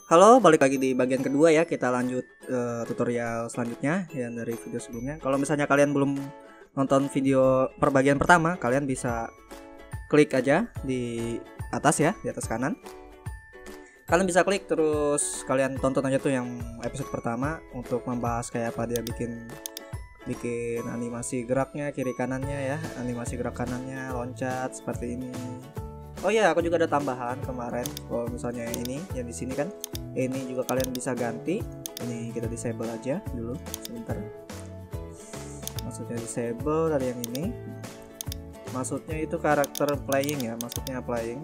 Halo, balik lagi di bagian kedua ya. Kita lanjut tutorial selanjutnya yang dari video sebelumnya. Kalau misalnya kalian belum nonton video bagian pertama, kalian bisa klik aja di atas ya, di atas kanan. Kalian bisa klik terus kalian tonton aja tuh yang episode pertama untuk membahas kayak apa dia bikin animasi geraknya, kiri kanannya ya, animasi gerak kanannya, loncat seperti ini. Oh iya, aku juga ada tambahan kemarin. Kalau misalnya ini yang di sini kan, ini juga kalian bisa ganti. Ini kita disable aja dulu sebentar. Maksudnya disable dari yang ini. Maksudnya itu karakter playing ya. Maksudnya playing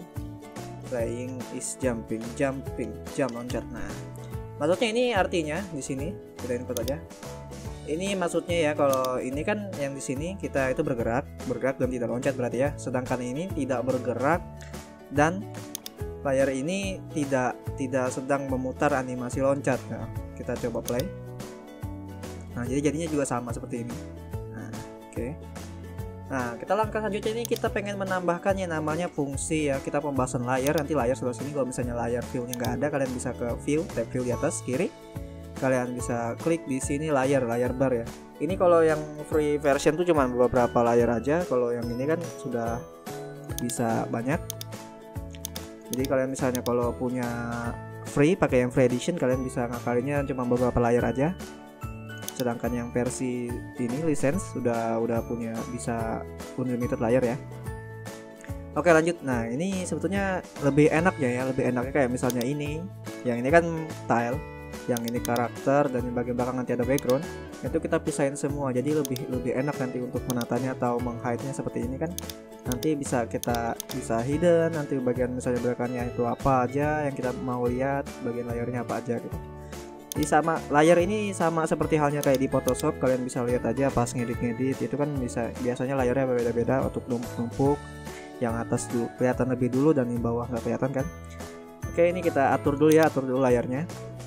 is jumping, jump loncat. Nah, maksudnya ini artinya di sini kita input aja. Ini maksudnya ya, kalau ini kan yang di sini kita itu bergerak dan tidak loncat berarti ya. Sedangkan ini tidak bergerak dan layar ini tidak sedang memutar animasi loncat. Nah, kita coba play. Nah, jadi jadinya juga sama seperti ini. Nah, oke. Nah, kita langkah selanjutnya ini kita pengen menambahkan yang namanya fungsi ya. Kita pembahasan layar, nanti layar sebelah sini. Kalau misalnya layar view-nya nggak ada, kalian bisa ke view, tab view di atas kiri. Kalian bisa klik di sini layar bar ya. Ini kalau yang free version tuh cuma beberapa layar aja. Kalau yang ini kan sudah bisa banyak. Jadi kalian misalnya kalau punya free, pakai yang free edition, kalian bisa ngakalinnya cuma beberapa layar aja. Sedangkan yang versi ini license sudah punya bisa unlimited layar ya. Oke, lanjut. Nah, ini sebetulnya lebih enaknya ya, lebih enaknya kayak misalnya ini. Yang ini kan tile, yang ini karakter, dan di bagian belakang nanti ada background. Itu kita pisahin semua, jadi lebih enak nanti untuk menatanya atau menghide-nya seperti ini kan. Nanti bisa hidden, nanti bagian misalnya belakangnya itu apa aja yang kita mau lihat, bagian layarnya apa aja gitu. Jadi sama layar ini sama seperti halnya kayak di Photoshop, kalian bisa lihat aja pas ngedit itu kan bisa, biasanya layarnya beda-beda untuk numpuk. Yang atas dulu kelihatan lebih dulu dan di bawah nggak kelihatan kan. Oke, ini kita atur dulu layarnya.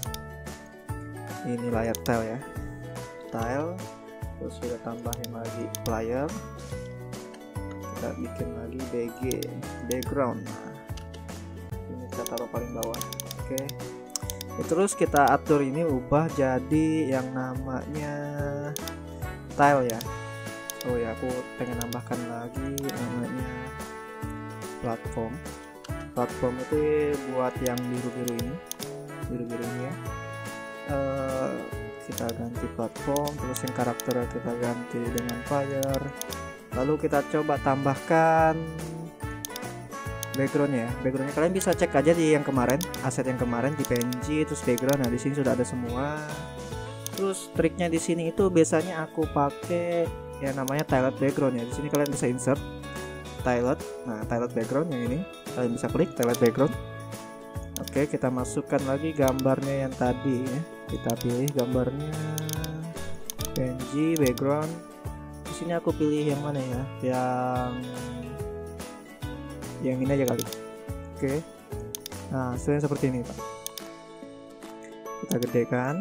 Ini layar tile ya, tile, terus kita tambahin lagi player, kita bikin lagi BG background. Nah, ini kita taruh paling bawah. Oke. Terus kita atur ini ubah jadi yang namanya tile ya. Oh ya, aku pengen nambahkan lagi namanya platform itu buat yang biru-biru ini ya. Kita ganti platform, terus yang karakter kita ganti dengan fire. Lalu kita coba tambahkan backgroundnya kalian bisa cek aja di yang kemarin, aset yang kemarin di PNG, terus background. Nah, di sini sudah ada semua. Terus triknya di sini itu biasanya aku pakai yang namanya tiled background ya. Di sini kalian bisa insert tiled. Nah, tiled background yang ini kalian bisa klik tiled background. Oke, kita masukkan lagi gambarnya yang tadi ya. Kita pilih gambarnya PNG background. Di sini aku pilih yang mana ya? Yang ini aja kali. Oke. Nah, seperti ini, Pak. Kita gedekan.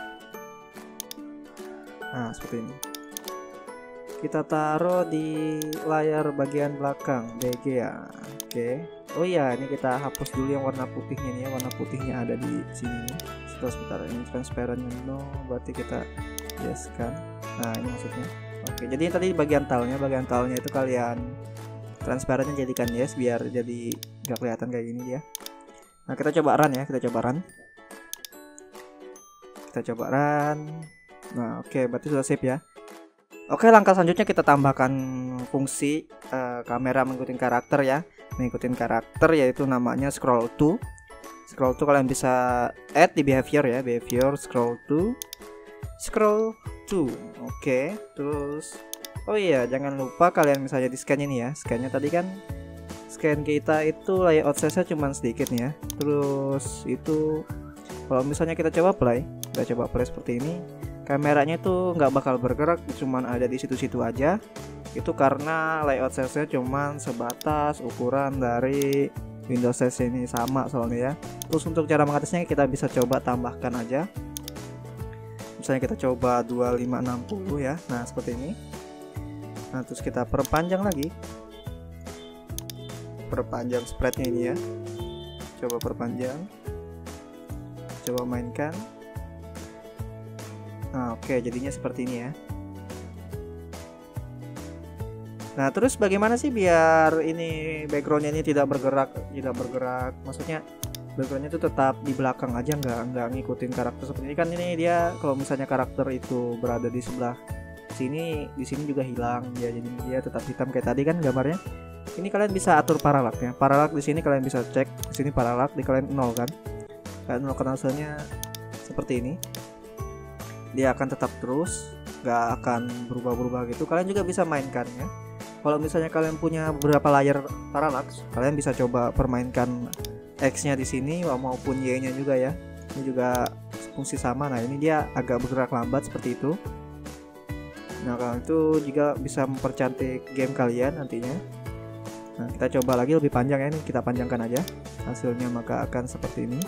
Nah, seperti ini. Kita taruh di layar bagian belakang BG ya. Oke. Oh iya, ini kita hapus dulu yang warna putihnya nih ya. Warna putihnya ada di sini nih. Sebentar, ini transparannya no, berarti kita yes kan. Nah, ini maksudnya. Oke, jadi tadi bagian talnya itu kalian transparannya jadikan yes biar jadi nggak kelihatan kayak gini ya. Nah, kita coba run ya, kita coba run. Nah, oke, berarti sudah save ya. Oke, langkah selanjutnya kita tambahkan fungsi kamera mengikuti karakter ya. Mengikuti karakter yaitu namanya scroll to kalian bisa add di behavior ya, behavior scroll to. Oke, terus oh iya, jangan lupa kalian misalnya di scan ini ya. Scannya tadi kan scan kita itu layout size-nya cuma sedikit nih ya. Terus itu kalau misalnya kita coba play seperti ini, kameranya itu nggak bakal bergerak, cuman ada di situ-situ aja. Itu karena layout size-nya cuman sebatas ukuran dari Windows size ini sama soalnya ya. Terus untuk cara mengatasnya kita bisa coba tambahkan aja. Misalnya kita coba 2560 ya. Nah, seperti ini. Nah, terus kita perpanjang lagi. Perpanjang spreadnya ini ya. Coba perpanjang. coba mainkan. Nah, oke, jadinya seperti ini ya. Nah, terus bagaimana sih biar ini backgroundnya ini tidak bergerak, maksudnya backgroundnya itu tetap di belakang aja, nggak ngikutin karakter seperti ini kan. Ini dia kalau misalnya karakter itu berada di sebelah sini, di sini juga hilang ya, jadi dia tetap hitam kayak tadi kan gambarnya. Ini kalian bisa atur paralaknya. Paralak di sini kalian bisa cek, di sini paralak di kalian 0 kan. Kalian 0 kan hasilnya seperti ini. Dia akan tetap terus, nggak akan berubah-berubah gitu. Kalian juga bisa mainkannya. Kalau misalnya kalian punya beberapa layar parallax, kalian bisa coba permainkan X-nya di sini maupun Y-nya juga ya. Ini juga fungsi sama. Nah, ini dia agak bergerak lambat seperti itu. Nah, kalau itu juga bisa mempercantik game kalian nantinya. Nah, kita coba lagi lebih panjang ya, ini kita panjangkan aja. Hasilnya maka akan seperti ini.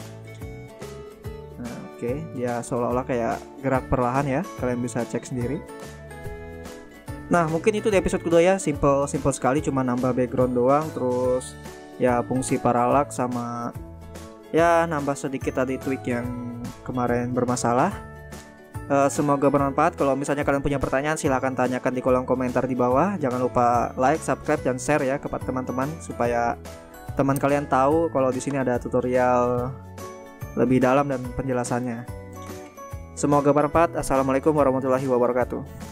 Nah, oke, dia seolah-olah kayak gerak perlahan ya. Kalian bisa cek sendiri. Nah, mungkin itu di episode kedua ya, simple sekali, cuma nambah background doang, terus ya fungsi parallax sama ya nambah sedikit tadi tweak yang kemarin bermasalah. Semoga bermanfaat. Kalau misalnya kalian punya pertanyaan, silahkan tanyakan di kolom komentar di bawah. Jangan lupa like, subscribe, dan share ya kepada teman-teman supaya teman kalian tahu kalau di sini ada tutorial lebih dalam dan penjelasannya. Semoga bermanfaat. Assalamualaikum warahmatullahi wabarakatuh.